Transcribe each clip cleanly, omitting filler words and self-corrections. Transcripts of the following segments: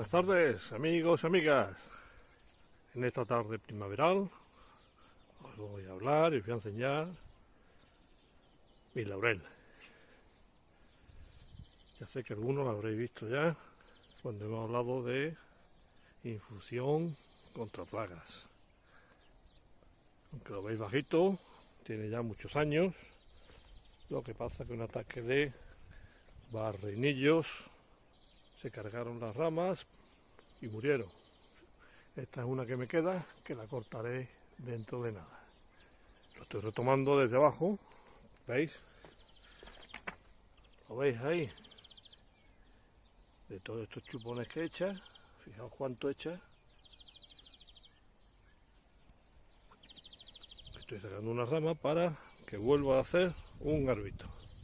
Buenas tardes, amigos y amigas. En esta tarde primaveral os voy a hablar y os voy a enseñar mi laurel. Ya sé que algunos lo habréis visto ya cuando hemos hablado de infusión contra plagas. Aunque lo veis bajito, tiene ya muchos años. Lo que pasa es que un ataque de barrenillos se cargaron las ramas y murieron. Esta es una que me queda, que la cortaré dentro de nada. Lo estoy retomando desde abajo, ¿veis? ¿Lo veis ahí? De todos estos chupones que echa, fijaos cuánto echa. Estoy sacando una rama para que vuelva a hacer un garbito.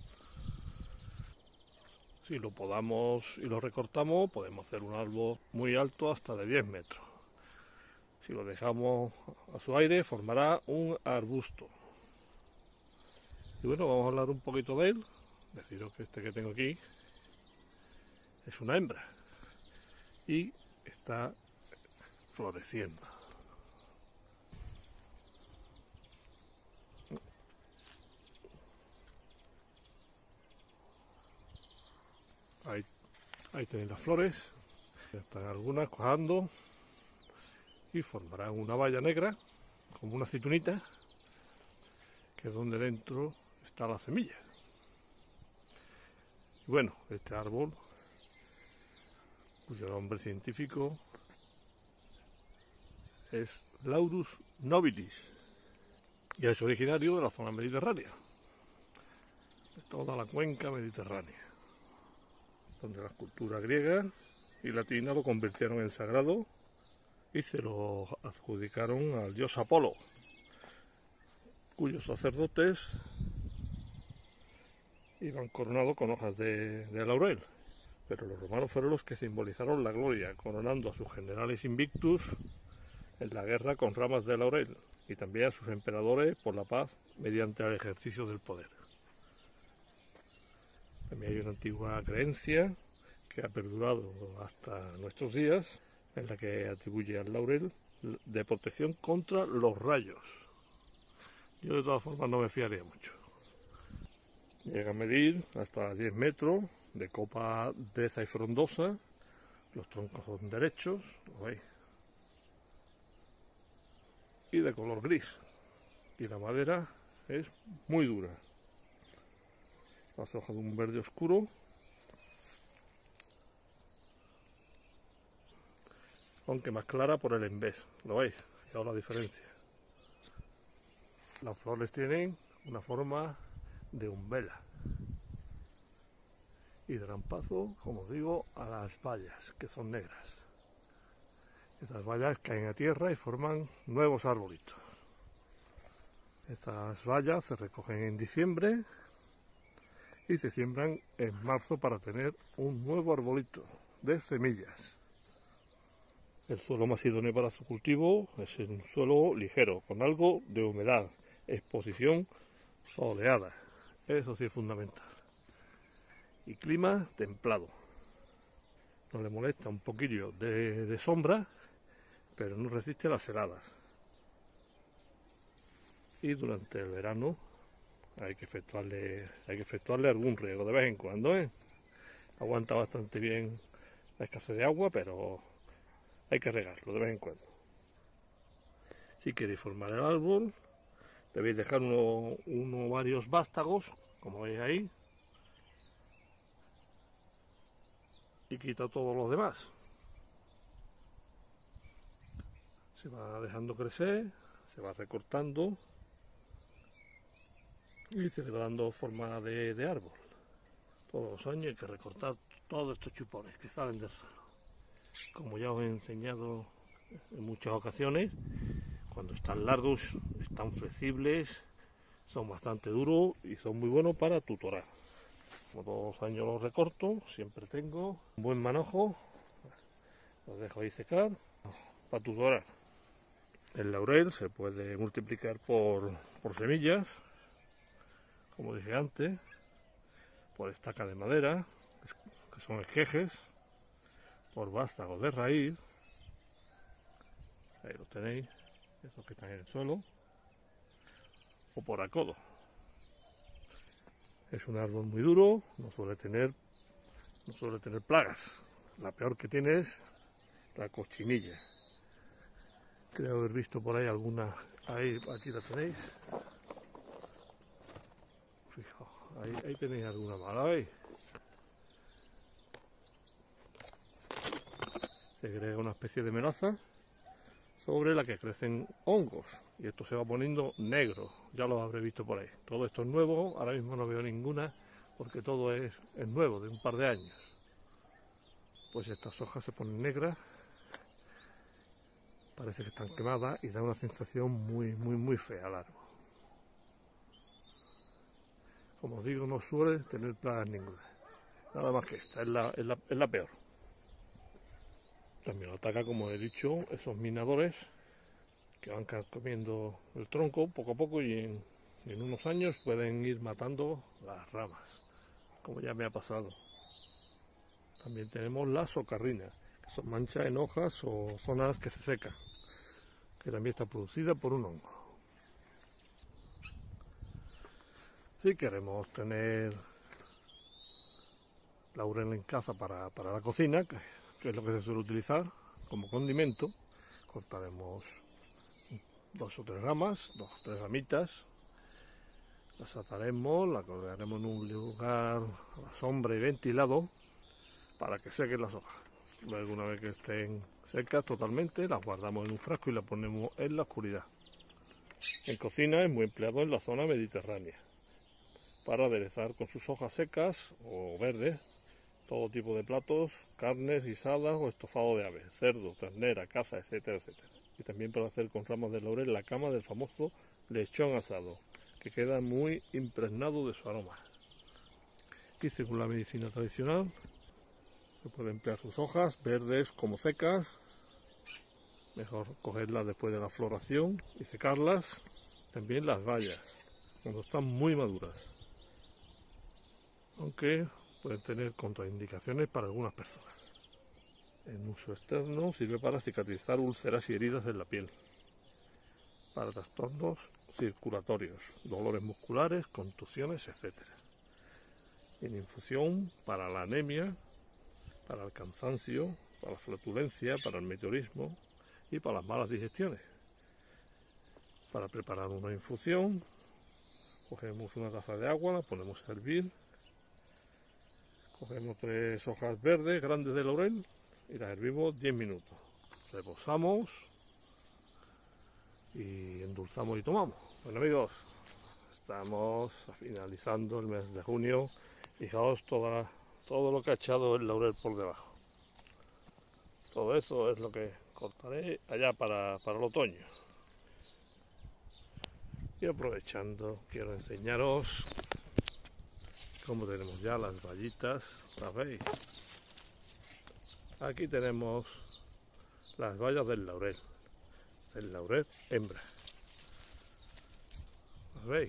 Si lo podamos y lo recortamos, podemos hacer un árbol muy alto, hasta de 10 metros. Si lo dejamos a su aire, formará un arbusto. Y bueno, vamos a hablar un poquito de él. Deciros que este que tengo aquí es una hembra y está floreciendo. Ahí tenéis las flores, ya están algunas cuajando y formarán una valla negra, como una aceitunita, que es donde dentro está la semilla. Y bueno, este árbol, cuyo nombre científico es Laurus nobilis, y es originario de la zona mediterránea, de toda la cuenca mediterránea, donde las culturas griegas y latinas lo convirtieron en sagrado y se lo adjudicaron al dios Apolo, cuyos sacerdotes iban coronados con hojas de laurel. Pero los romanos fueron los que simbolizaron la gloria, coronando a sus generales invictus en la guerra con ramas de laurel, y también a sus emperadores por la paz mediante el ejercicio del poder. También hay una antigua creencia que ha perdurado hasta nuestros días, en la que atribuye al laurel de protección contra los rayos. Yo de todas formas no me fiaría mucho. Llega a medir hasta 10 metros, de copa deza y frondosa. Los troncos son derechos, ¿lo veis? Y de color gris. Y la madera es muy dura. Las hojas de un verde oscuro, aunque más clara por el envés. ¿Lo veis? Fijaos la diferencia. Las flores tienen una forma de umbela y darán paso, como os digo, a las bayas, que son negras. Esas bayas caen a tierra y forman nuevos arbolitos. Estas bayas se recogen en diciembre y se siembran en marzo para tener un nuevo arbolito de semillas. El suelo más idóneo para su cultivo es un suelo ligero, con algo de humedad, exposición soleada. Eso sí es fundamental. Y clima templado. No le molesta un poquillo de sombra, pero no resiste las heladas. Y durante el verano hay que efectuarle algún riego de vez en cuando, ¿eh? Aguanta bastante bien la escasez de agua, pero hay que regarlo de vez en cuando. Si queréis formar el árbol, debéis dejar varios vástagos, como veis ahí, y quita todos los demás. Se va dejando crecer, se va recortando y se le va dando forma de árbol. Todos los años hay que recortar todos estos chupones que salen del suelo. Como ya os he enseñado en muchas ocasiones, cuando están largos, están flexibles, son bastante duros y son muy buenos para tutorar. Como todos los años los recorto, siempre tengo un buen manojo, los dejo ahí secar para tutorar. El laurel se puede multiplicar por semillas, como dije antes, por estaca de madera, que son esquejes, por vástagos de raíz, ahí lo tenéis, esos que están en el suelo, o por acodo. Es un árbol muy duro, no suele tener plagas. La peor que tiene es la cochinilla. Creo haber visto por ahí alguna, ahí, aquí la tenéis. Fijaos, ahí tenéis alguna mala, ¿veis? Se agrega una especie de melaza sobre la que crecen hongos y esto se va poniendo negro, ya lo habré visto por ahí. Todo esto es nuevo, ahora mismo no veo ninguna porque todo es nuevo, de un par de años. Pues estas hojas se ponen negras, parece que están quemadas y da una sensación muy fea al árbol. Como os digo, no suele tener plagas ninguna, nada más que esta, es la peor. También ataca, como he dicho, esos minadores que van comiendo el tronco poco a poco y en unos años pueden ir matando las ramas, como ya me ha pasado. También tenemos la socarrina, que son manchas en hojas o zonas que se secan, que también está producida por un hongo. Si queremos tener laurel en casa para la cocina, que es lo que se suele utilizar como condimento, cortaremos 2 o 3 ramas, 2 o 3 ramitas, las ataremos, las colgaremos en un lugar a la sombra y ventilado para que sequen las hojas. Luego, una vez que estén secas totalmente, las guardamos en un frasco y las ponemos en la oscuridad. En cocina es muy empleado en la zona mediterránea para aderezar con sus hojas secas o verdes todo tipo de platos, carnes guisadas o estofado de ave, cerdo, ternera, caza, etcétera, etcétera. Y también para hacer con ramas de laurel la cama del famoso lechón asado, que queda muy impregnado de su aroma. Y según la medicina tradicional, se puede emplear sus hojas, verdes como secas, mejor cogerlas después de la floración y secarlas. También las bayas, cuando están muy maduras, aunque pueden tener contraindicaciones para algunas personas. En uso externo sirve para cicatrizar úlceras y heridas en la piel, para trastornos circulatorios, dolores musculares, contusiones, etc. En infusión para la anemia, para el cansancio, para la flatulencia, para el meteorismo y para las malas digestiones. Para preparar una infusión, cogemos una taza de agua, la ponemos a hervir. Cogemos 3 hojas verdes grandes de laurel y las hervimos 10 minutos. Reposamos y endulzamos y tomamos. Bueno, amigos, estamos finalizando el mes de junio. Fijaos todo lo que ha echado el laurel por debajo. Todo eso es lo que cortaré allá para el otoño. Y aprovechando, quiero enseñaros como tenemos ya las bayitas, ¿las veis? Aquí tenemos las bayas del laurel hembra. ¿Las veis?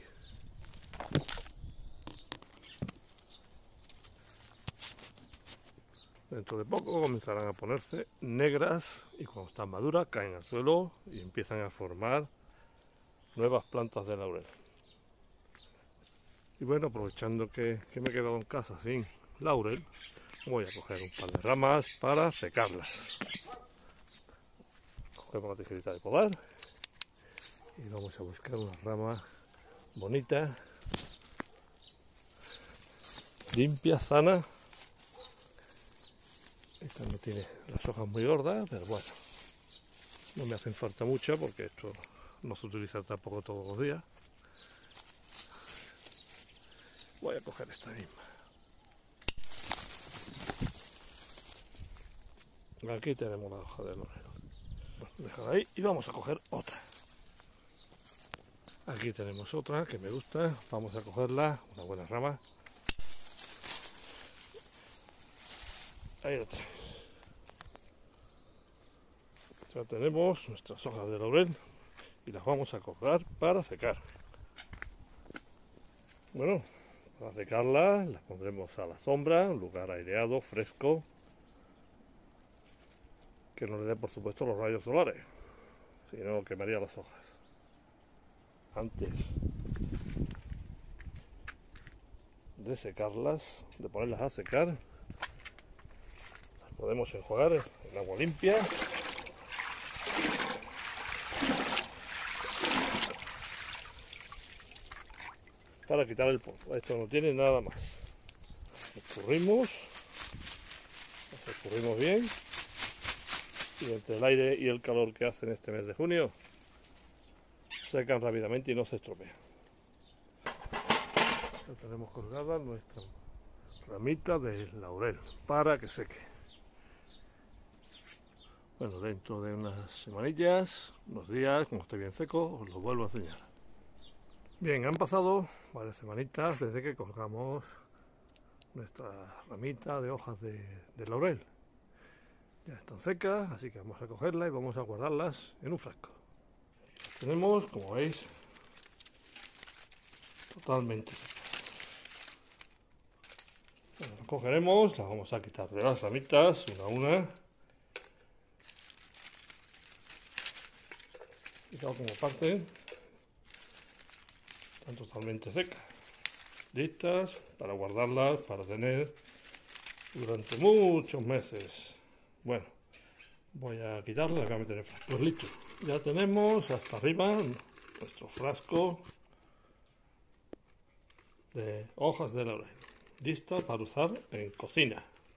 Dentro de poco comenzarán a ponerse negras y cuando están maduras caen al suelo y empiezan a formar nuevas plantas de laurel. Y bueno, aprovechando que me he quedado en casa sin laurel, voy a coger un par de ramas para secarlas. Cogemos la tijerita de podar y vamos a buscar una rama bonita, limpia, sana. Esta no tiene las hojas muy gordas, pero bueno, no me hacen falta mucho porque esto no se utiliza tampoco todos los días. Voy a coger esta misma. Aquí tenemos la hoja de laurel. Bueno, déjala ahí y vamos a coger otra. Aquí tenemos otra que me gusta. Vamos a cogerla, una buena rama. Ahí otra. Ya tenemos nuestras hojas de laurel y las vamos a colgar para secar. Bueno, para secarlas las pondremos a la sombra, un lugar aireado, fresco. que no le dé por supuesto los rayos solares, si no quemaría las hojas. Antes de secarlas, de ponerlas a secar, las podemos enjuagar en agua limpia para quitar el polvo. Esto no tiene nada más. Escurrimos bien, y entre el aire y el calor que hace en este mes de junio, secan rápidamente y no se estropean. Ya tenemos colgada nuestra ramita de laurel para que seque. Bueno, dentro de unas semanillas, unos días, como esté bien seco, os lo vuelvo a enseñar. Bien, han pasado varias semanitas desde que colgamos nuestra ramita de hojas de laurel. Ya están secas, así que vamos a cogerlas y vamos a guardarlas en un frasco. Las tenemos, como veis, totalmente secas. Bueno, las cogeremos, las vamos a quitar de las ramitas una a una. Fijaos cómo parten. Están totalmente secas, listas para guardarlas, para tener durante muchos meses. Bueno, voy a quitarla y la voy a meter en el frasco. Pues listo, ya tenemos hasta arriba nuestro frasco de hojas de laurel, lista para usar en cocina.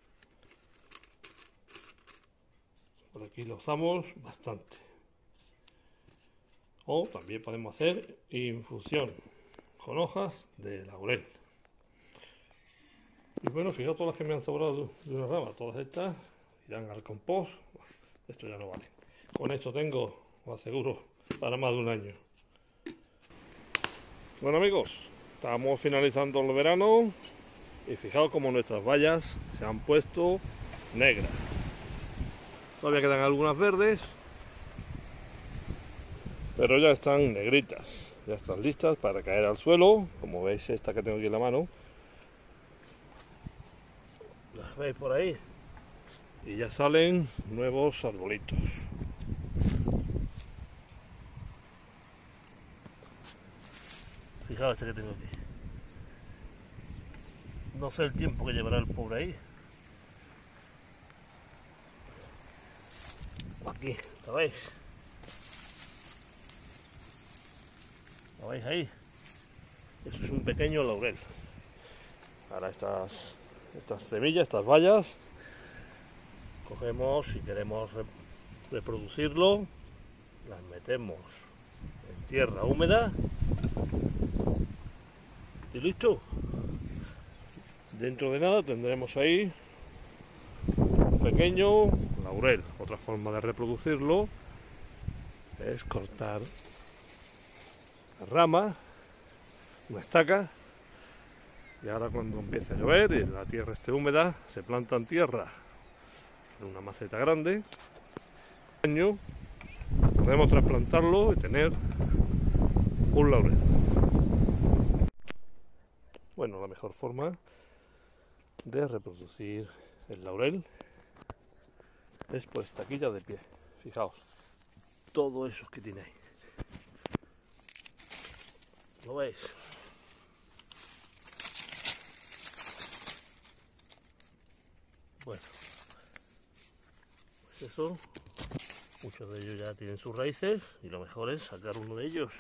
Por aquí lo usamos bastante. O también podemos hacer infusión con hojas de laurel. Y bueno, fijaos todas las que me han sobrado de una rama, todas estas irán al compost. Bueno, esto ya no vale. Con esto tengo, os aseguro, para más de un año. Bueno amigos, estamos finalizando el verano y fijaos como nuestras bayas se han puesto negras. Todavía quedan algunas verdes, pero ya están negritas, ya están listas para caer al suelo. Como veis, esta que tengo aquí en la mano, las veis por ahí, y ya salen nuevos arbolitos. Fijaos este que tengo aquí. No sé el tiempo que llevará el pobre ahí. Aquí, ¿lo veis? ¿Lo veis ahí? Eso es un pequeño laurel. Ahora estas semillas, estas bayas, cogemos, si queremos reproducirlo, las metemos en tierra húmeda y listo. Dentro de nada tendremos ahí un pequeño laurel. Otra forma de reproducirlo es cortar la rama, una estaca, y ahora cuando empiece a llover y la tierra esté húmeda, se planta en tierra en una maceta grande. Podemos trasplantarlo y tener un laurel. Bueno, la mejor forma de reproducir el laurel es por estaquilla de pie. Fijaos, todo eso que tiene ahí. ¿Lo veis? Bueno, pues eso, muchos de ellos ya tienen sus raíces y lo mejor es sacar uno de ellos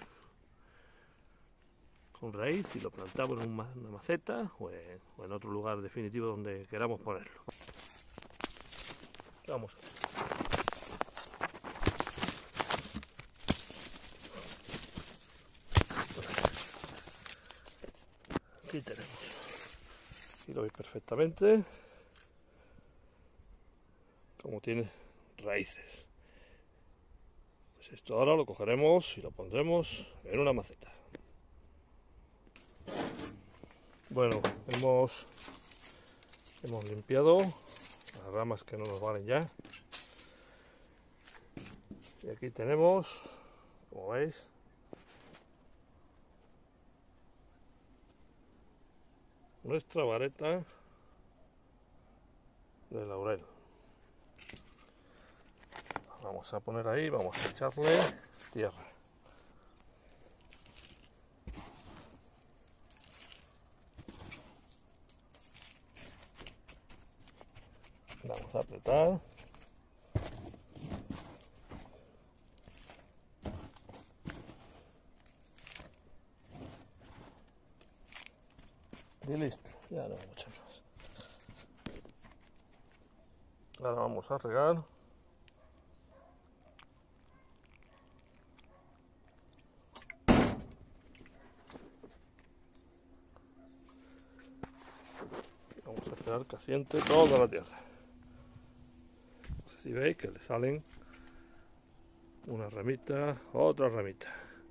con raíz y lo plantamos en una maceta o en otro lugar definitivo donde queramos ponerlo. Vamos a ver. Aquí tenemos, aquí lo veis perfectamente como tiene raíces. Pues esto ahora lo cogeremos y lo pondremos en una maceta. Bueno, hemos limpiado las ramas que no nos valen ya, y aquí tenemos, como veis, nuestra vareta de laurel. Vamos a poner ahí, vamos a echarle tierra. Vamos a apretar. Y listo, ya no vamos a echar más. Ahora vamos a regar. Vamos a esperar que asiente toda la tierra. Si veis que le salen una ramita, otra ramita.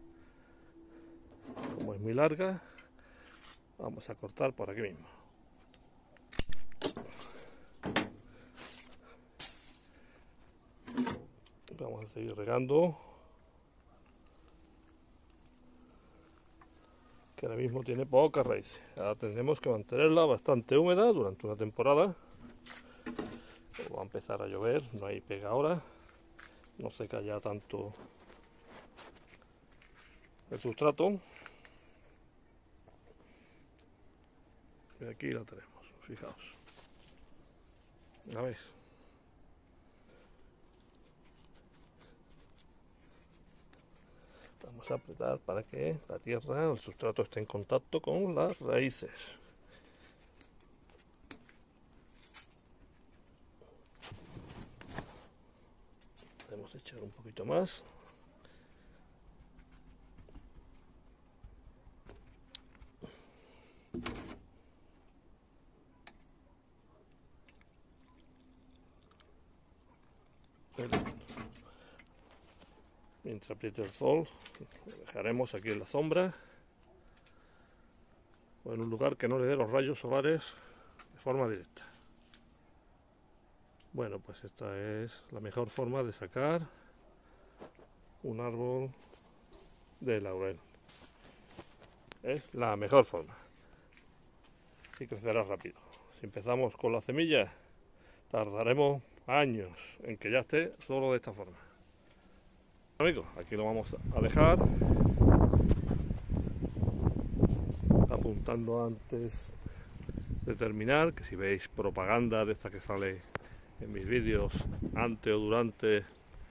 Como es muy larga, vamos a cortar por aquí mismo. Vamos a seguir regando, que ahora mismo tiene pocas raíces. Ahora tendremos que mantenerla bastante húmeda durante una temporada. Va a empezar a llover, no hay pega ahora, no seca ya tanto el sustrato. Y aquí la tenemos, fijaos. ¿La veis? Vamos a apretar para que la tierra, el sustrato esté en contacto con las raíces. Podemos echar un poquito más. Mientras apriete el sol, lo dejaremos aquí en la sombra o en un lugar que no le dé los rayos solares de forma directa. Bueno, pues esta es la mejor forma de sacar un árbol de laurel. Es la mejor forma. Así crecerá rápido. Si empezamos con la semilla, tardaremos años en que ya esté solo de esta forma. Amigos, aquí lo vamos a dejar, apuntando antes de terminar, que si veis propaganda de esta que sale en mis vídeos antes o durante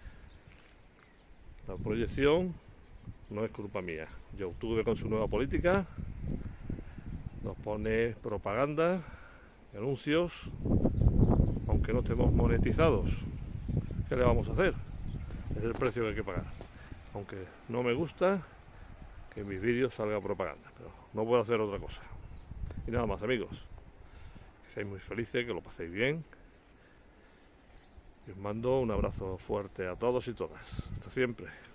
la proyección, no es culpa mía. YouTube con su nueva política nos pone propaganda, anuncios, aunque no estemos monetizados. ¿Qué le vamos a hacer? Es el precio que hay que pagar. Aunque no me gusta que en mis vídeos salga propaganda, pero no puedo hacer otra cosa. Y nada más, amigos, que seáis muy felices, que lo paséis bien, y os mando un abrazo fuerte a todos y todas. Hasta siempre.